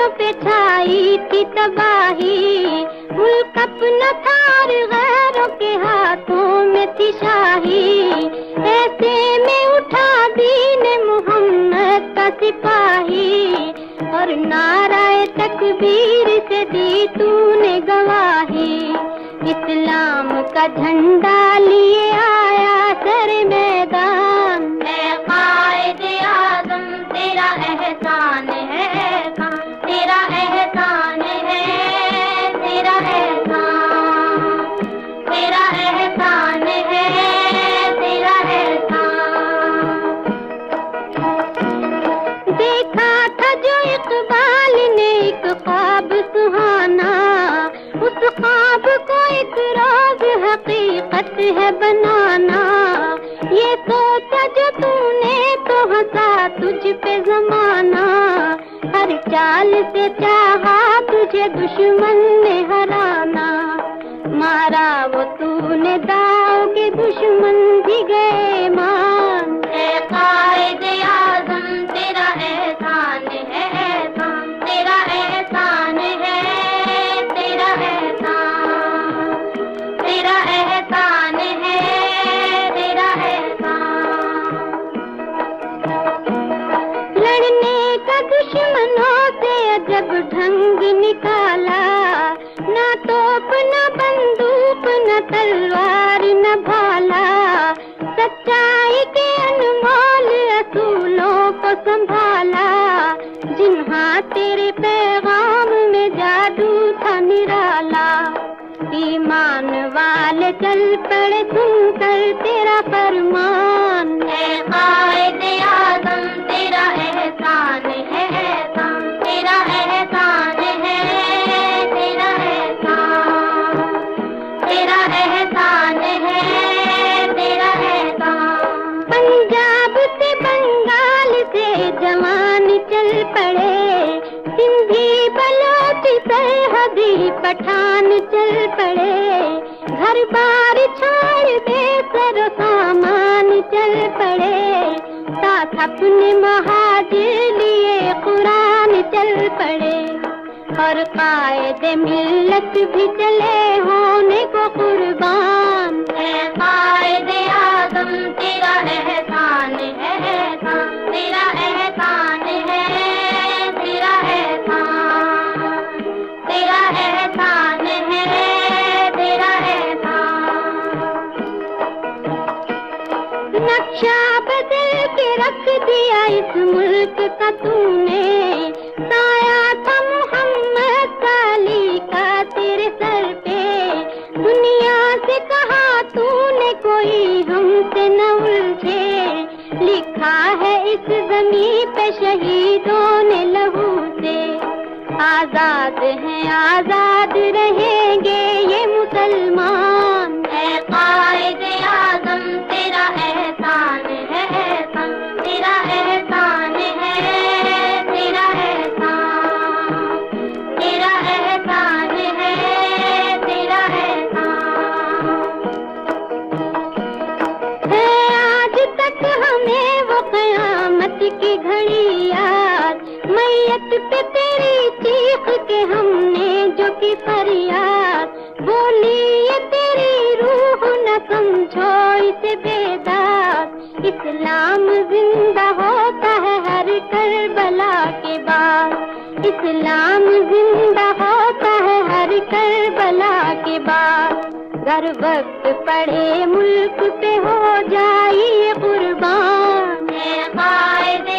पे छाई थी तबाही, मुल्क अपना था और गैरों के हाथों में थी शाही। ऐसे में उठा दीन मोहम्मद का सिपाही, और नाराए तकबीर से दी तूने गवाही। इस्लाम का झंडा लिए आया सर मैदान, ऐ कायदे आज़म तेरा एहसान है, तेरा एहसान है, तेरा एहसान, तेरा एहसान है, तेरा एहसान। देखा था जो इकबाल ने एक ख्वाब सुहाना, उस ख्वाब को एक रोज हकीकत है बनाना। ये सोचा जो तूने तो हंसा तुझ पे जमाना, हर चाल से चाहा तुझे दुश्मन ने हराना। मारा वो तूने दाव के दुश्मन भी गए मान, ऐ कायदे आज़म तेरा एहसान है, तेरा एहसान है, तेरा एहसान, तेरा एहसान है, तेरा एहसान। लड़ने का दुश्मनों से अजब ढंग निकाला, ना तोप ना बंदूक न तलवार न भाला। सच्चाई के अनमोल असूलों को संभाला, जिन्हां तेरे पैगाम में जादू था निराला। ईमान वाले चल पड़े सुनकर तेरा फरमान, ऐ कायदे आज़म तेरा एहसान है, तेरा एहसान है, तेरा एहसान, तेरा एहसान है, तेरा एहसान। पंजाब से बंगाल से जवान चल पड़े, सिंधी बलोच सरहदी पठान चल पड़े। घर बार छोड़ दे सर सामान चल पड़े, साथ अपने महाजिर लिए कुरान चल पड़े। और कायदे मिल्लत भी चले होने को कुर्बान, ऐ कायदे आज़म तेरा एहसान है, तेरा एहसान है, तेरा एहसान, तेरा एहसान है, तेरा एहसान। नक्शा बदल के रख दिया इस मुल्क का तूने, साया था मोहम्मद साली का तेरे सर पे। दुनिया से कहा तूने कोई हमसे न उलझे, लिखा है इस ज़मीं पे शहीदों ने लहू से। आजाद हैं आजाद रहेंगे ये मुसलमान, ऐ कायदे आज़म तेरा एहसान है, तेरा एहसान है, तेरा एहसान, तेरा एहसान है, तेरा एहसान। है आज तक हमें वो क़यामत की घड़ी याद, मैयत पे तेरी चीख के हमने जो की फरियाद। बोली ये तेरी रूह न समझो इसे बेदाग, इस्लाम जिंदा होता है हर करबला के बाद। इस्लाम जिंदा होता है हर करबला के बाद। गर वक्त पड़े मुल्क पे हो जाइए कुर्बान, ऐ कायदे